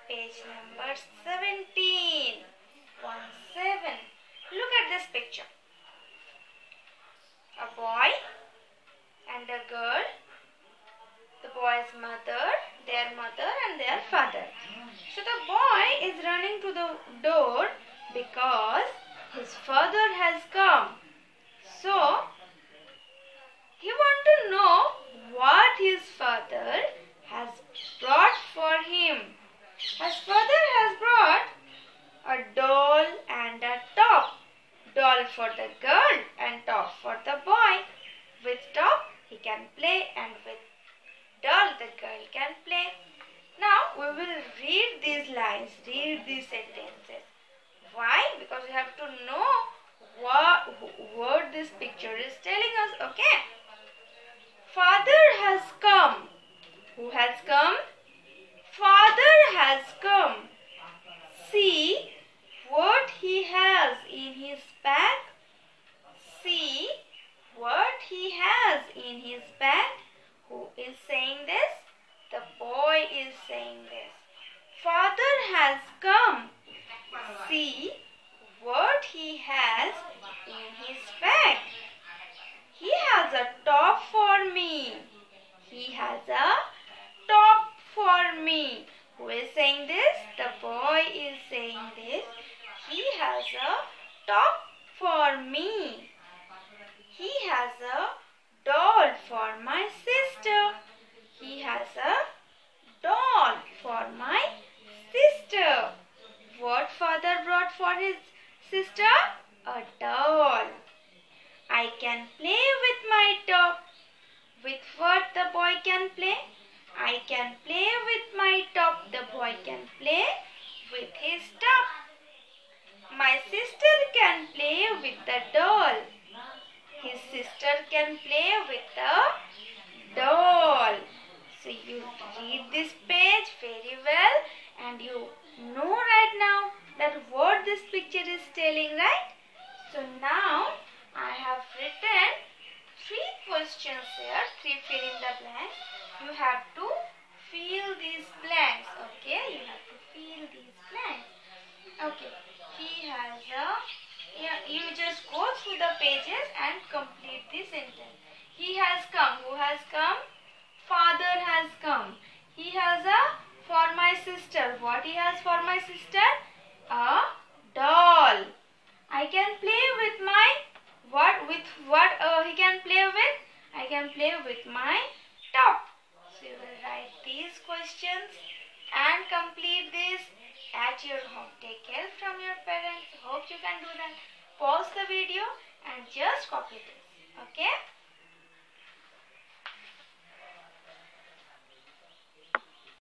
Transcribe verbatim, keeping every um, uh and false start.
page number seventeen. one seven. Look at this picture. A boy and a girl. The boy's mother, their mother and their father. So the boy is running to the door because his father has come. So he wants to know what his father has brought for him. His father has brought a doll and a top. Doll for the girl and top for the boy. With top he can play and with doll the girl can play. Now we will read these lines, read these sentences. Why? Because we have to know what, what this picture is telling us. Okay. Father has come. Who has come? Father has come. See what he has in his bag. See what he has in his bag. Who is saying this? The boy is saying this. Father has come. See what he has in his bag. He has a top for me. He has a top for me. Who is saying this? The boy is saying this. He has a top for me. He has a doll for my sister. He has a doll for my sister. What father brought for his sister? A doll. I can play with my top. With what the boy can play? I can play with my top. The boy can play with his top. My sister can play with the doll. His sister can play with the doll. So you read this page very well and you know right now that what this picture is telling, right? So now I have written three questions here, three fill in the blanks. You have to fill these blanks, okay? You have to fill these blanks. Okay, he has a, yeah, you just go through the pages and complete the sentence. He has come. Who has come? Father has come. He has a for my sister. What he has for my sister? A doll. I can play with my what with what uh, he can play with? I can play with my top. So you will write these questions and complete this at your home. Take help from your parents. Hope you can do that. Pause the video and just copy this.